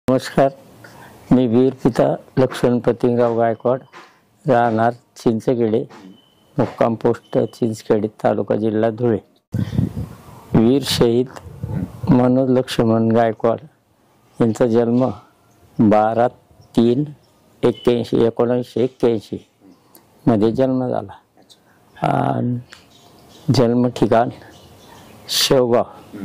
नमस्कार, मी वीर पिता लक्ष्मण पतिंगराव गायकवाड, राहणार चिंचखेडे, मुक्काम पोस्ट चिंचखेडे, तालुका जिल्हा धुळे. वीर शहीद मनोज लक्ष्मण गायकवाड यांचा जन्म 12/3/1981 मध्ये जन्म झाला. जन्म ठिकाण शेवगाव,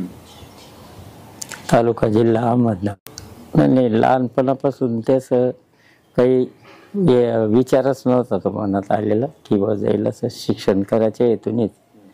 तालुका जिल्हा अहमदनगर. आणि लहानपणापासून त्याचं काही विचारच नव्हता तो मनात आलेला की बा जाईल असं शिक्षण करायच्या हेतूनच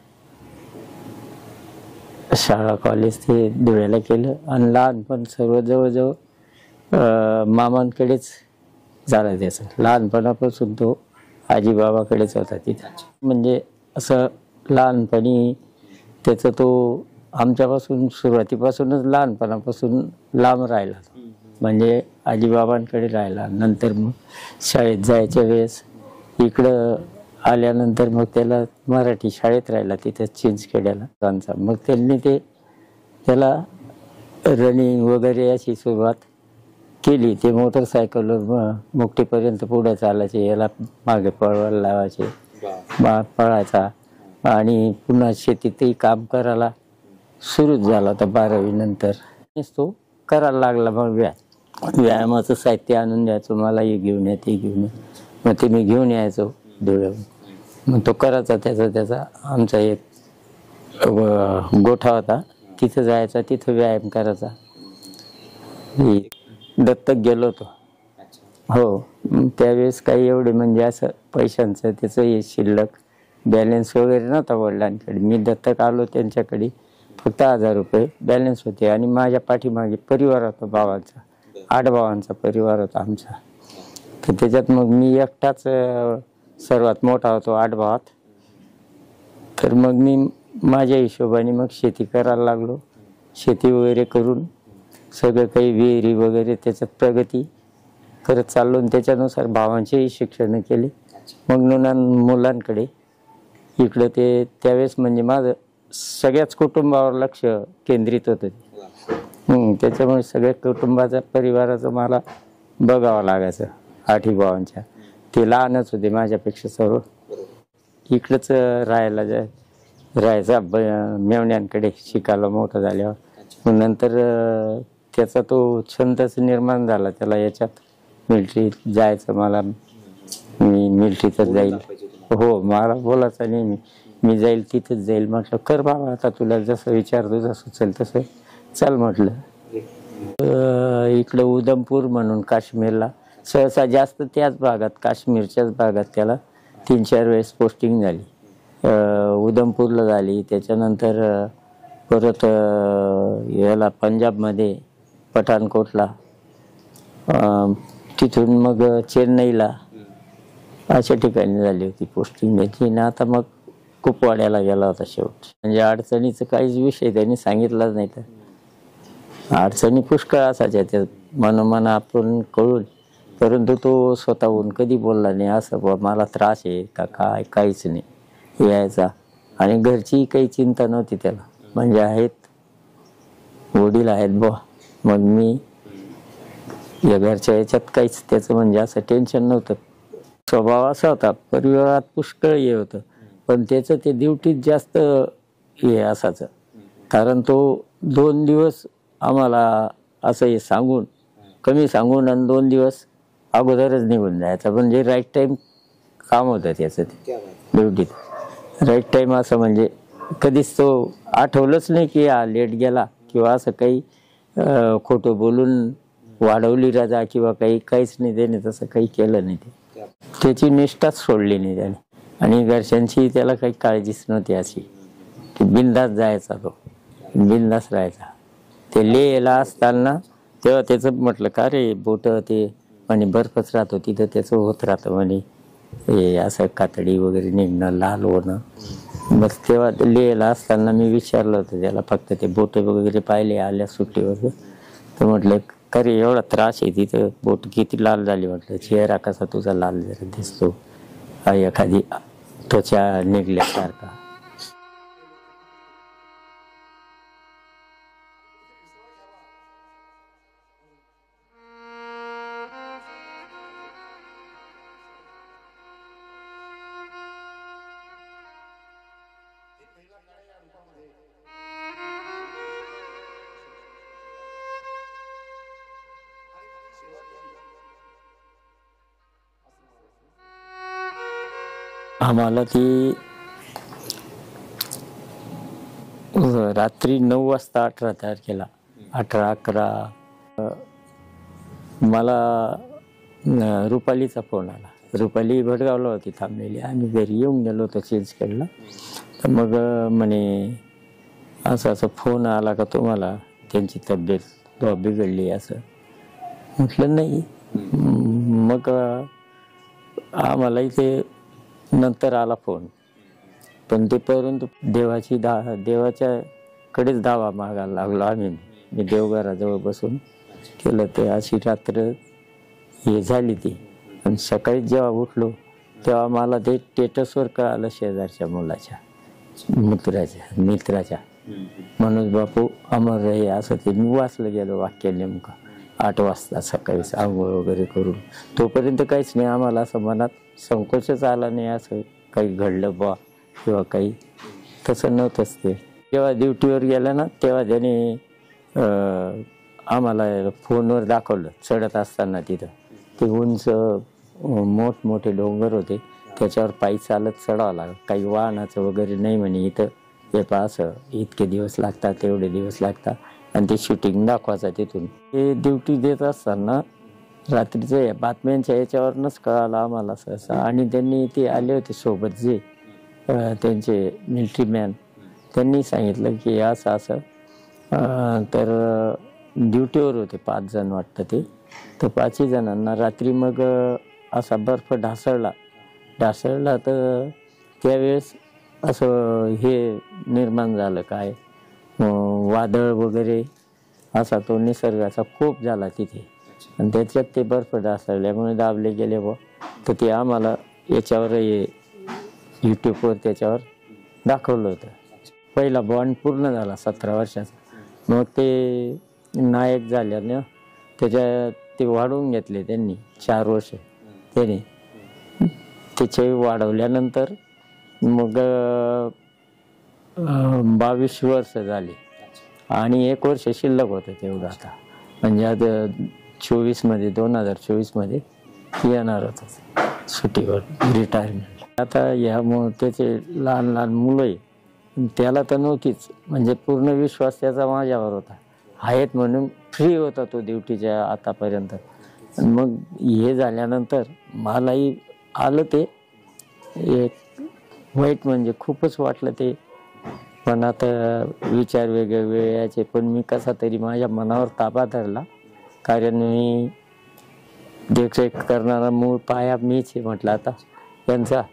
शाळा कॉलेज ते धुळ्याला केलं. आणि लहानपण सर्व जवळजवळ मामांकडेच झाला. त्याचं लहानपणापासून तो आजीबाबाकडेच होता तिथं. म्हणजे असं लहानपणी त्याचं तो आमच्यापासून सुरुवातीपासूनच लहानपणापासून लांब राहिला. म्हणजे आजीबाबांकडे राहिला. नंतर मग शाळेत जायच्या वेळेस इकडं आल्यानंतर मग त्याला मराठी शाळेत राहिला तिथं चिंचखेड्याला. मग त्यांनी त्याला रनिंग वगैरे अशी सुरुवात केली. ते मोटरसायकलवर मुक्टीपर्यंत पुढे चालायचे, याला मागे पळवायला लावायचे, पळायचा. आणि पुन्हा शेतीतही काम करायला सुरूच झाला होता 12वी नंतर. तो करायला लागला. मग व्यायामाचं साहित्य आणून द्यायचो मला, हे घेऊन या ते घेऊन या. मग ते मी घेऊन यायचो धुळ्याहून. मग तो करायचा त्याचा आमचा एक गोठा होता, तिथं जायचा, तिथं व्यायाम करायचा. दत्तक गेलो होतो. हो, त्यावेळेस काही एवढे म्हणजे असं पैशांचं त्याचं हे शिल्लक बॅलन्स वगैरे नव्हता वडिलांकडे. मी दत्तक आलो त्यांच्याकडे, फक्त 1000 रुपये बॅलन्स होते. आणि माझ्या पाठीमागे परिवार होता भावांचा, 8 भावांचा परिवार होता आमचा. तर त्याच्यात मग मी एकटाच सर्वात मोठा होतो 8 भावात. तर मग मी माझ्या हिशोबाने मग शेती करायला लागलो. शेती वगैरे करून सगळं काही विहिरी वगैरे त्याच्यात प्रगती करत चाललो. आणि त्याच्यानुसार भावांचेही शिक्षण केले. मग मुलांकडे इकडं ते त्यावेळेस म्हणजे माझं सगळ्याच कुटुंबावर लक्ष केंद्रित होतं. त्याच्यामुळे सगळ्या कुटुंबाचा परिवाराचं मला बघावं लागायचं. 8 भावांच्या, ते लहानच होते माझ्यापेक्षा सर्व. इकडंच राहायचा मेवण्यांकडे शिकायला मोठं झाल्यावर. मग नंतर त्याचा तो छंदच निर्माण झाला त्याला याच्यात मिलिटरीत जायचं. मला मी मिलिटरीतच जाईल. हो, मला बोलायचं नेहमी मी जाईल तिथंच जाईल. म्हटलं कर बाबा, आता तुला जसं विचारतो जसं चल तसं चल म्हटलं. इकडं उधमपूर म्हणून काश्मीरला सहसा जास्त त्याच भागात, काश्मीरच्याच भागात त्याला 3-4 वेळेस पोस्टिंग झाली. उधमपूरला झाली, त्याच्यानंतर परत याला पंजाबमध्ये पठाणकोटला, तिथून मग चेन्नईला, अशा ठिकाणी झाली होती पोस्टिंग त्याची. ना आता मग कुपवाड्याला गेला होता शेवट. म्हणजे अडचणीचं काहीच विषय त्यांनी सांगितलाच नाही. तर अडचणी पुष्कळ असायच्या त्या मनोमन आपण कळून, परंतु तो स्वतःहून कधी बोलला नाही असं मला त्रास आहे का काय, काहीच नाही यायचा. आणि घरची काही चिंता नव्हती त्याला. म्हणजे आहेत, वडील आहेत बुवा, मग मी या घरच्या याच्यात काहीच त्याचं म्हणजे असं टेन्शन नव्हतं. स्वभाव असा होता, परिवारात पुष्कळ हे होतं, पण त्याचं ते ड्युटीत जास्त हे असायचं. कारण तो 2 दिवस आम्हाला असं हे सांगून, कमी सांगून, आणि 2 दिवस अगोदरच निघून जायचा. म्हणजे राईट टाईम काम होतं त्याचं ते ड्युटीत. राईट टाईम असं म्हणजे कधीच तो आठवलंच नाही की हा लेट गेला किंवा असं काही खोटं बोलून वाढवली रजा किंवा काहीच नाही. त्याने तसं काही केलं नाही. त्याची निष्ठाच सोडली नाही त्याने. आणि घरच्यांची त्याला काही काळजीच नव्हती अशी, की बिंदास जायचा, तो बिंदास राहायचा. ते लेहला असताना तेव्हा त्याचं म्हटलं का रे बोट ते म्हणे बर्फच राहतो तिथं, त्याचं होत राहतं म्हणे हे असं कातडी वगैरे निघणं, लाल होणं. मग तेव्हा लेहला असताना मी विचारलं होतं त्याला, फक्त ते बोट वगैरे पाहिले आल्या सुट्टीवर. तर म्हटलं का रे एवढा त्रास आहे तिथं, बोट किती लाल झाली. म्हटलं चेहरा कसा तुझा लाल जरा दिसतो, एखादी त्वचा निघल्यासारखा. आम्हाला ती रात्री 9 वाजता 18 तारखेला 18-11 मला रुपालीचा फोन आला. रुपाली भडगावला होती थांबलेली. आम्ही घरी येऊन गेलो होतो चेंजखेडला. तर मग म्हणे असं असं फोन आला का तुम्हाला, त्यांची तब्येत बिघडली असं. म्हटलं नाही. मग आम्हाला इथे नंतर आला फोन, पण ते परंतु देवाच्या कडेच धावा मागायला लागलो आम्ही. मी देवघराजवळ बसून केलं. ते अशी रात्र हे झाली ती. आणि सकाळी जेव्हा उठलो तेव्हा मला ते स्टेटसवर कळालं शेजारच्या मुलाच्या मित्राच्या मनोज बापू अमर रहे असं. ते मी वाचलं गेलो वाक्य नेमकं 8 वाजता सकाळी आंघोळ वगैरे करून. तोपर्यंत काहीच नाही आम्हाला असं मनात संकोचच आला नाही असं काही घडलं बा किंवा काही. तसं नव्हतंच ते. जेव्हा ड्युटीवर गेला ना तेव्हा त्याने आम्हाला फोनवर दाखवलं चढत असताना तिथं ते उंच मोठमोठे डोंगर होते, त्याच्यावर पायी चालत चढावं लागलं. काही वाहनाचं वगैरे नाही म्हणे इथं. हे पहा असं इतके दिवस लागतात तेवढे दिवस लागतात. आणि ते शूटिंग दाखवायचं तिथून. ते ड्युटी देत असताना रात्रीचं बातम्यांच्या याच्यावरनंच कळालं आम्हाला सहसा. आणि त्यांनी ते आले होते सोबत जे त्यांचे मिलिटरी मॅन, त्यांनी सांगितलं की असं असं. तर ड्युटीवर होते 5 जण वाटतं ते. तर 5ही जणांना रात्री मग असा बर्फ ढासळला. तर त्यावेळेस असं हे निर्माण झालं काय वादळ वगैरे असा तो निसर्गाचा कोप झाला तिथे. आणि त्याच्यात ते बर्फ ढासळल्यामुळे दाबले गेले बुवा. तर ते आम्हाला याच्यावर यूट्यूबवर त्याच्यावर दाखवलं होतं. पहिला बॉन्ड पूर्ण झाला 17 वर्षाचा. मग ते नायक झाल्यानं त्याच्यात ते वाढवून घेतले त्यांनी 4 वर्ष. त्याने त्याचे वाढवल्यानंतर मग 22 वर्ष झाली आणि 1 वर्ष शिल्लक होतं तेवढं आता. म्हणजे आता 2024 मध्ये येणार होतं सुट्टीवर रिटायरमेंट. आता ह्यामुळं त्याचे लहान लहान मुलं आहे, त्याला तर नव्हतीच. म्हणजे पूर्ण विश्वास त्याचा माझ्यावर होता. आहेत म्हणून फ्री होता तो ड्युटीच्या आतापर्यंत. मग हे झाल्यानंतर मलाही आलं ते एक वाईट, म्हणजे खूपच वाटलं ते. पण आता विचार वेगळे यायचे. पण मी कसा तरी माझ्या मनावर ताबा धरला. कारण मी देखरेख करणारा मूळ पाया मीच आहे म्हटलं आता त्यांचा.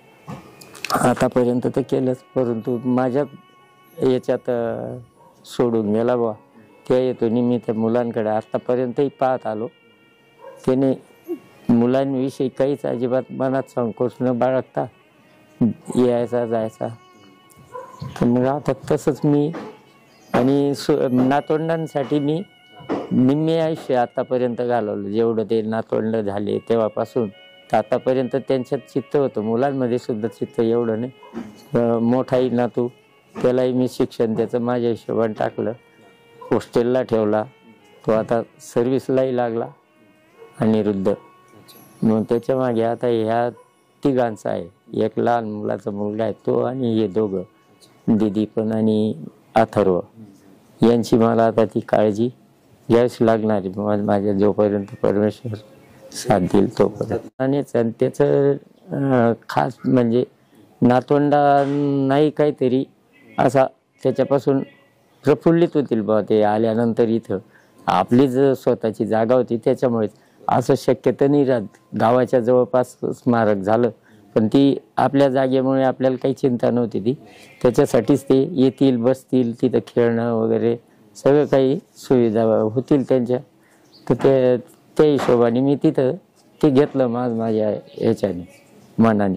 आतापर्यंत तर केलंच, परंतु माझ्या याच्यात सोडून गेला बा. त्या हेतूने मी त्या मुलांकडे आतापर्यंतही पाहत आलो. त्याने मुलांविषयी काहीच अजिबात मनात संकोच न बाळगता यायचा जायचा. तर मग आता तसंच मी आणि नातवंडांसाठी मी निम्मे आयुष्य आतापर्यंत घालवलं. जेवढं ते नातवंड झाले तेव्हापासून तर आतापर्यंत त्यांच्यात चित्त होतं. मुलांमध्ये सुद्धा चित्त एवढं नाही. मोठाही नातू त्यालाही मी शिक्षण त्याचं माझ्या हिशोबाने टाकलं. हॉस्टेलला ठेवला. तो आता सर्व्हिसलाही लागला अनिरुद्ध. मग त्याच्या मागे आता ह्या तिघांचा आहे. एक लहान मुलाचा मुलगा आहे तो, आणि हे दोघं दीदी पण आणि अथर्व. यांची मला आता ती काळजी घ्यावीच लागणार आहे माझ्या जोपर्यंत परमेश्वर साथ देईल तोपर्यंत. आणि त्याचं खास म्हणजे नातवंडांनाही काहीतरी असा त्याच्यापासून प्रफुल्लित होतील बा ते आल्यानंतर. इथं आपली जर स्वतःची जागा होती त्याच्यामुळेच असं शक्यता नाही राहत. गावाच्या जवळपास स्मारक झालं, पण ती आपल्या जागेमुळे आपल्याला काही चिंता नव्हती ती. त्याच्यासाठीच ते येतील, बसतील, तिथं खेळणं वगैरे सगळं काही सुविधा होतील त्यांच्या. तर त्या हिशोबाने मी तिथं ते घेतलं माझ्या ह्याच्याने मनाने.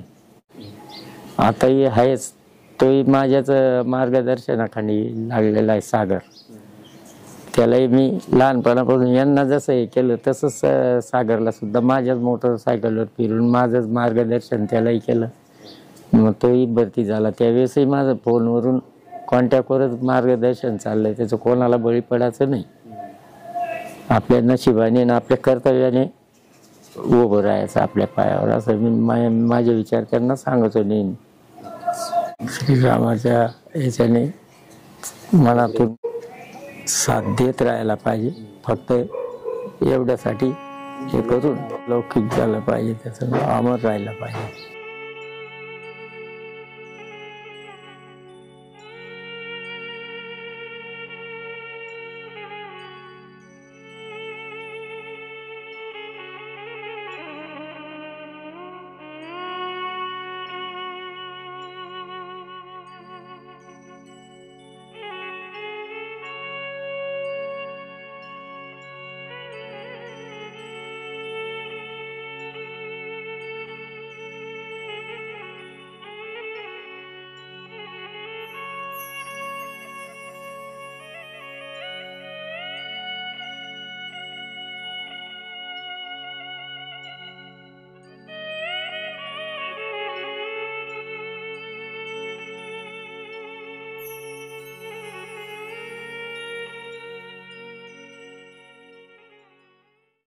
आताही आहेच तोही माझ्याच मार्गदर्शनाखाली लागलेला आहे सागर. त्यालाही मी लहानपणापासून यांना जसं हे केलं तसंच सागरला सुद्धा माझ्याच मोटरसायकलवर फिरून माझंच मार्गदर्शन त्यालाही केलं. मग तोही भरती झाला. त्यावेळेसही माझं फोनवरून कॉन्टॅक्टवरच मार्गदर्शन चाललंय. त्याचं कोणाला बळी पडायचं नाही. आपल्या नशिबाने आणि आपल्या कर्तव्याने उभं राहायचं आपल्या पायावर, असं मी माझे विचार त्यांना सांगतो नेहमी. श्रीरामाच्या याच्याने मनातून साथ देत राहायला पाहिजे. फक्त एवढ्यासाठी हे करून लौकिक झालं पाहिजे, त्याचं नाव अमर राहायला पाहिजे.